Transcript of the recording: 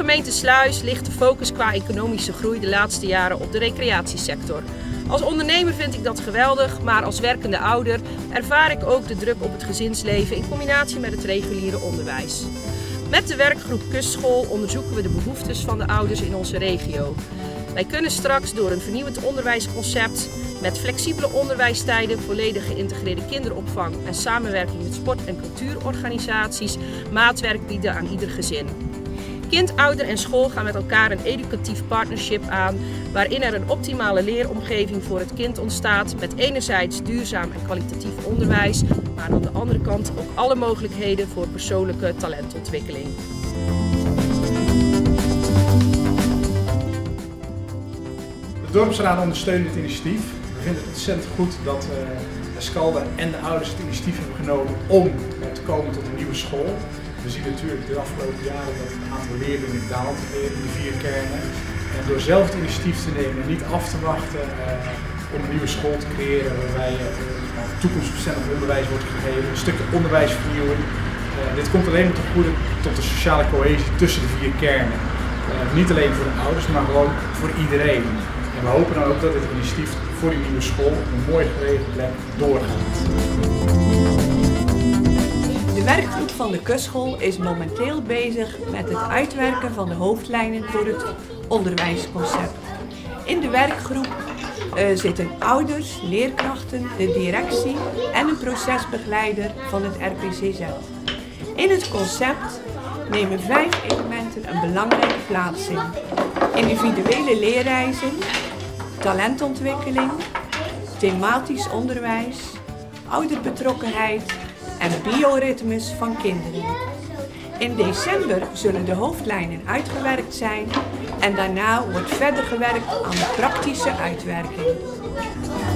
gemeente Sluis ligt de focus qua economische groei de laatste jaren op de recreatiesector. Als ondernemer vind ik dat geweldig, maar als werkende ouder ervaar ik ook de druk op het gezinsleven in combinatie met het reguliere onderwijs. Met de werkgroep Kustschool onderzoeken we de behoeftes van de ouders in onze regio. Wij kunnen straks door een vernieuwend onderwijsconcept met flexibele onderwijstijden, volledig geïntegreerde kinderopvang en samenwerking met sport- en cultuurorganisaties maatwerk bieden aan ieder gezin. Kind, ouder en school gaan met elkaar een educatief partnership aan waarin er een optimale leeromgeving voor het kind ontstaat met enerzijds duurzaam en kwalitatief onderwijs, maar aan de andere kant ook alle mogelijkheden voor persoonlijke talentontwikkeling. De dorpsraad ondersteunt dit initiatief. We vinden het ontzettend goed dat Escalda en de ouders het initiatief hebben genomen om te komen tot een nieuwe school. We zien natuurlijk de afgelopen jaren dat het aantal leerlingen daalt in de 4 kernen. En door zelf het initiatief te nemen en niet af te wachten om een nieuwe school te creëren waarbij toekomstbestendig onderwijs wordt gegeven, een stukje onderwijsvernieuwing. Dit komt alleen maar ten goede tot de sociale cohesie tussen de 4 kernen. Niet alleen voor de ouders, maar gewoon voor iedereen. En we hopen dan ook dat dit initiatief voor die nieuwe school op een mooi gelegen plek doorgaat. De werkgroep van de Kustschool is momenteel bezig met het uitwerken van de hoofdlijnen voor het onderwijsconcept. In de werkgroep zitten ouders, leerkrachten, de directie en een procesbegeleider van het RPC zelf. In het concept nemen 5 elementen een belangrijke plaats in. Individuele leerreizen, talentontwikkeling, thematisch onderwijs, ouderbetrokkenheid en bioritmes van kinderen. In december zullen de hoofdlijnen uitgewerkt zijn en daarna wordt verder gewerkt aan de praktische uitwerking.